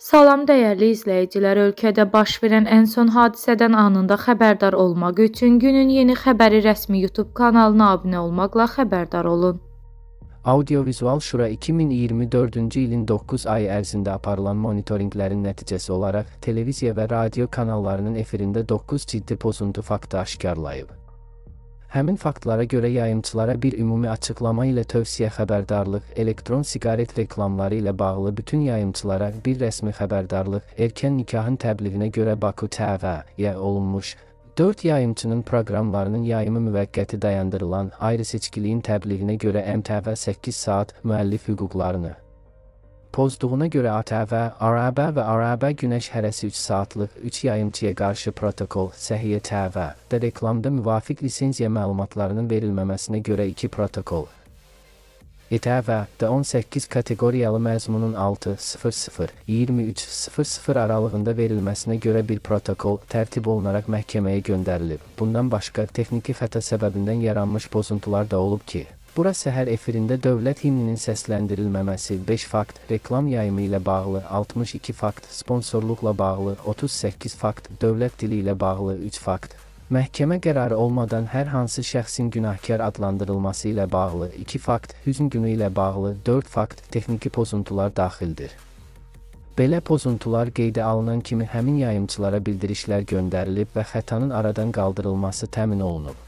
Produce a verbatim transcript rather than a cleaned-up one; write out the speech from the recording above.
Salam dəyərli izləyicilər, ölkədə baş verən ən son hadisədən anında xəbərdar olmaq üçün günün yeni xəbəri rəsmi YouTube kanalına abunə olmaqla xəbərdar olun. Audiovizual Şura iki min iyirmi dördüncü ilin doqquz ayı ərzində aparılan monitorinqlərin nəticəsi olaraq televiziya və radio kanallarının efirində doqquz ciddi pozuntu faktı aşkarlayıb. Həmin faktlara görə yayımçılara bir ümumi açıqlama ilə tövsiyə xəbərdarlıq, elektron siqaret reklamları ilə bağlı bütün yayımçılara bir rəsmi xəbərdarlıq, erkən nikahın təbliğinə görə Baku T V-yə olunmuş, dörd yayımçının proqramlarının yayımı müvəqqəti dayandırılan, ayrı-seçkiliyin təbliğinə görə M T V səkkiz saat müəllif hüquqlarını pozduğuna görə A T V, R A B və R A B Günəş hərəsi üç saatlıq üç yayımçıya qarşı protokol, Səhiyyə T V-də reklamda müvafiq lisenziya məlumatlarının verilməməsinə görə iki protokol, E T V-də on səkkiz kateqoriyalı məzmunun altı sıfır sıfır iyirmi üç sıfır sıfır aralığında verilməsinə görə bir protokol tərtib olunaraq məhkəməyə göndərilib. Bundan başqa, texniki xəta səbəbindən yaranmış pozuntular da olub ki, bura səhər efirində dövlət himninin səsləndirilməməsi beş fakt, reklam yayımı ilə bağlı altmış iki fakt, sponsorluqla bağlı otuz səkkiz fakt, dövlət dili ilə bağlı üç fakt, məhkəmə qərarı olmadan hər hansı şəxsin günahkar adlandırılması ilə bağlı iki fakt, hüzn günü ilə bağlı dörd fakt, texniki pozuntular daxildir. Belə pozuntular qeydə alınan kimi həmin yayımçılara bildirişlər göndərilib və xətanın aradan qaldırılması təmin olunub.